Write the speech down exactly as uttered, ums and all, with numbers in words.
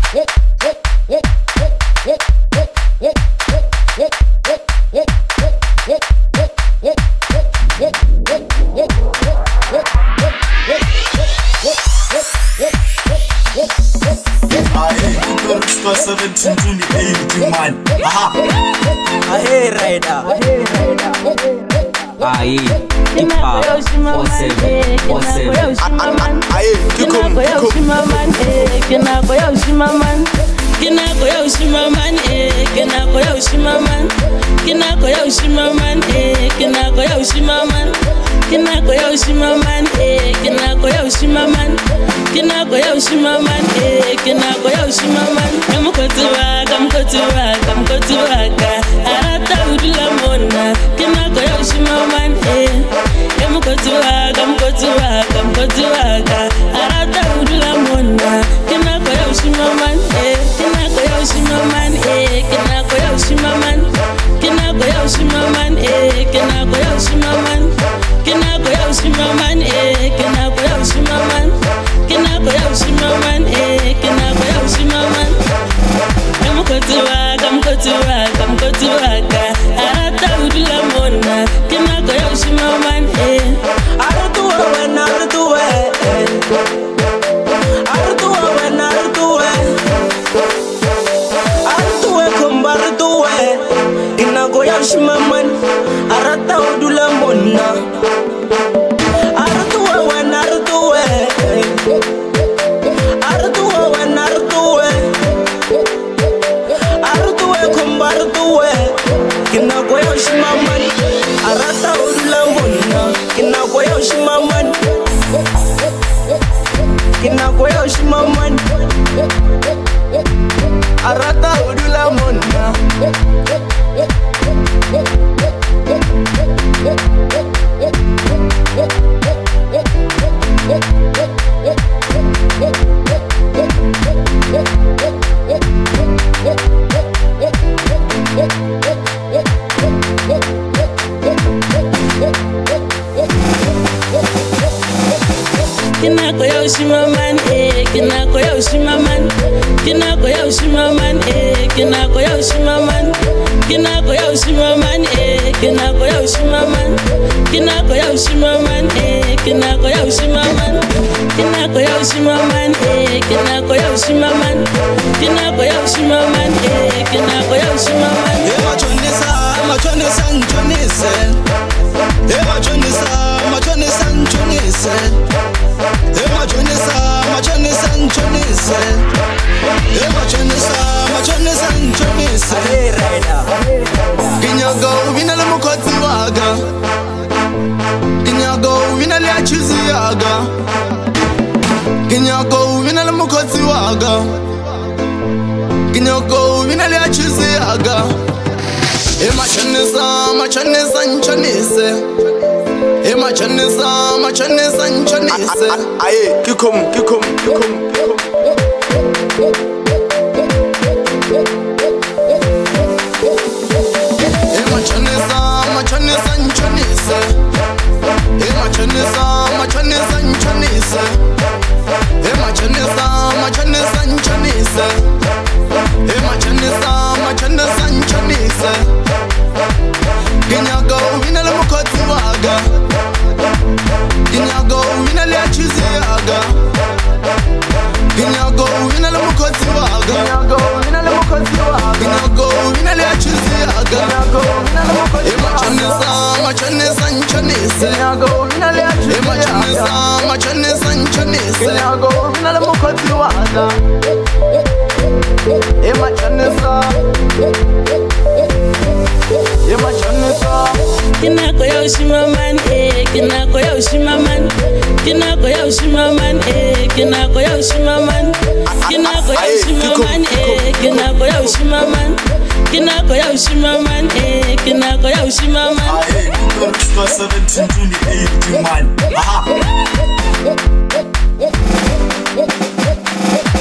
seventeen twenty-eight man. Aha. Aye rider. Aye. Hip hop. One seven. One seven. Aye. Kikum. Kikum. Kina koya ushimaman. Kina koya ushimaman. Kina koya ushimaman. Kina koya ushimaman. Kina koya ushimaman. Kina koya ushimaman. Kina koya ushimaman. Kina koya ushimaman. Kina koya ushimaman. Kamukotuwa, kamukotuwa, kamukotuwa. Arata udula mona. Kina koya ushimaman. Kamukotuwa, kamukotuwa, kamukotuwa. Arata udula mona. Kina koya ushimaman. Kina koya ushimaman. Kina koya ushimaman. Kina koya ushimaman. Kina koya ushimaman. Kina koya ushimaman. Kina koya ushimaman. Kina koya ushimaman. Kina koya ushimaman. Kamukotuwa, kamukotuwa, kamukotuwa. Arata udula mona. Kina koya ushimaman. Aratuwe when aratuwe. Aratuwe when aratuwe. Aratuwe kumba aratuwe. Kina koya ushimaman. Arata udula mona. Aratuwe when aratuwe. Aratuwe when aratuwe. Aratuwe kumba aratuwe. Kina koya ushimaman. Arata udula mona. Kina koya ushimaman. Kina koya ushimaman. Arata udula mona. Kina koya ushimaman, eh. Kina koya ushimaman. Kina koya ushimaman, eh. Kina koya ushimaman. Kina koya ushimaman, eh. Kina koya ushimaman. Kina koya ushimaman, eh. Kina koya ushimaman. Kina koya ushimaman, eh. Kina koya ushimaman. Kina koya ushimaman, eh. Kina koya ushimaman. Ema chonisa, ema chonisa, chonisa. Ema chonisa, ema chonisa, chonisa. Ema chonisa, ema chonisa, chonisa. Ema chonisa, ema chonisa, chonisa. Aye rider. Kinyago winale mukoti waga. Kinyago winale achizi yaga. Kinyago winale mukoti waga. Kinyago winale achizi yaga. Ema chonisa, ema chonisa, chonisa. Ema chonisa, ema chonisa, chonisa. Aye, kikum, kikum, kikum, kikum. Ema chonisa, ema chonisa, chonisa. Ema chonisa, ema chonisa, chonisa. Ema chonisa, ema chonisa, chonisa. Ema chonisa, ema chonisa, chonisa. Kinyago winale mukoti waga. Kinyago winale achizi yaga. Kinyago winale mukoti waga. Kinyago winale mukoti waga. Kinyago winale achizi yaga. Ema chonisa, ema chonisa, chonisa. Kinyago winale achizi yaga. Ema chonisa, ema chonisa, chonisa. Kinyago winale mukoti waga. Ema chonisa. Ema chonisa. Kina koya ushimaman, eh. Kina koya ushimaman. Kina koya ushimaman, eh. Kina koya ushimaman. Kina koya ushimaman, eh. Kina koya ushimaman. Kina koya ushimaman, eh. Kina koya ushimaman. Aye, seventeen twenty-eight man. Aha.